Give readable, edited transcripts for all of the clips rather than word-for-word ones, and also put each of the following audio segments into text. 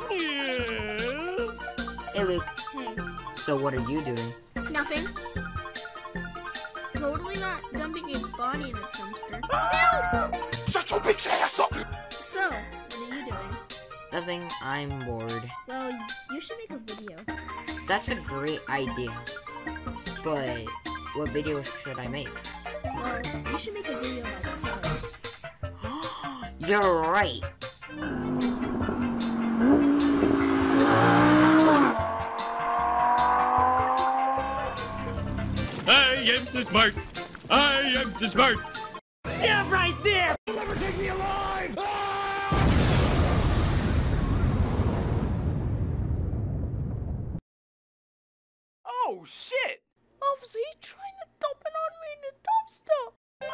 Yes. Hey, Luke. Hey. So what are you doing? Nothing. Totally not dumping a body in a dumpster. Shut your bitch ass up! So, what are you doing? Nothing. I'm bored. Well, you should make a video. That's a great idea. But what video should I make? Well, you should make a video about cars. You're right. I am the smart. I am the smart. Damn right there! You'll never take me alive! Oh, shit! Officer, he's trying to dump it on me in the dumpster.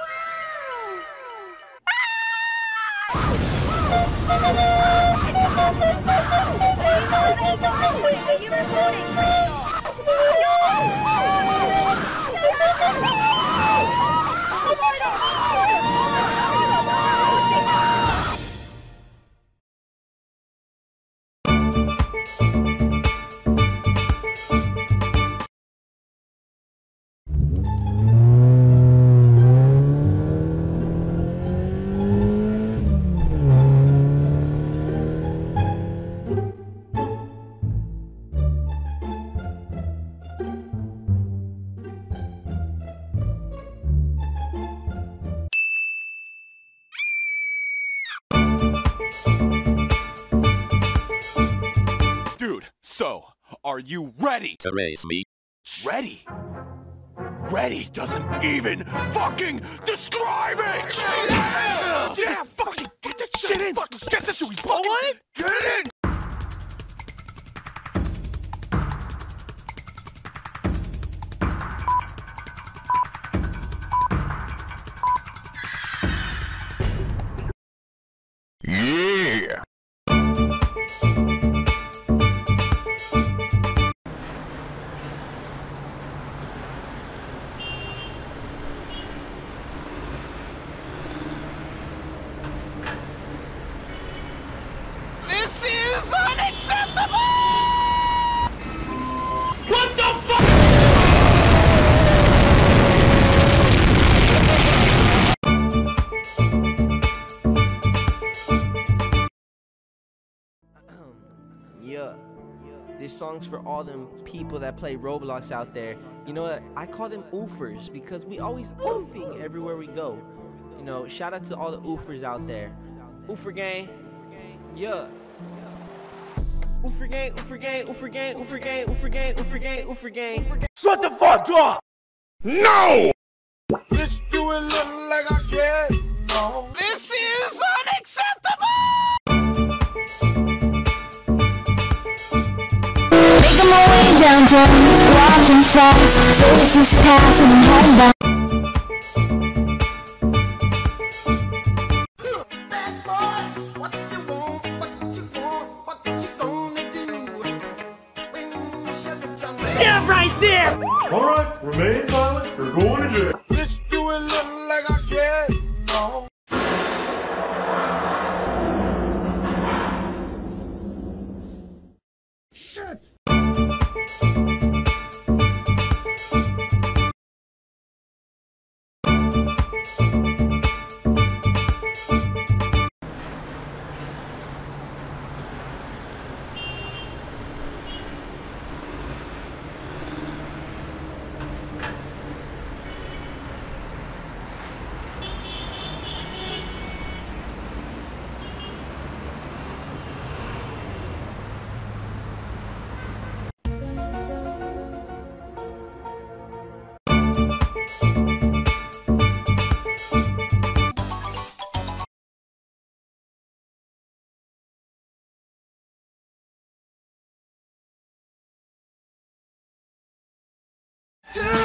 Dude, so, are you ready? To race me. Ready? Ready doesn't even fucking describe it! Yeah, fucking get this shit in! Get this shit, we fucking get it in! Yeah! This is unacceptable! What the fuck? Yeah. This song's for all them people that play Roblox out there. You know what? I call them oofers because we always oofing everywhere we go. You know, shout out to all the oofers out there. Oofer gang. Yeah. Oofer gang, oofer gang, oofer gang, oofer gang, oofer gang, oofer gang, oofer gang. Shut the fuck up! No! Bitch, you a little like I care. No. This is unacceptable! Making my way downtown, walking fast, faces past and I'm homebound. Bad boys, what you want, what you want, what you gonna do when you shut the drum? Damn right there! Alright, remain silent, you're going to jail. Bitch, you a little like I care. No. Shit! Dude!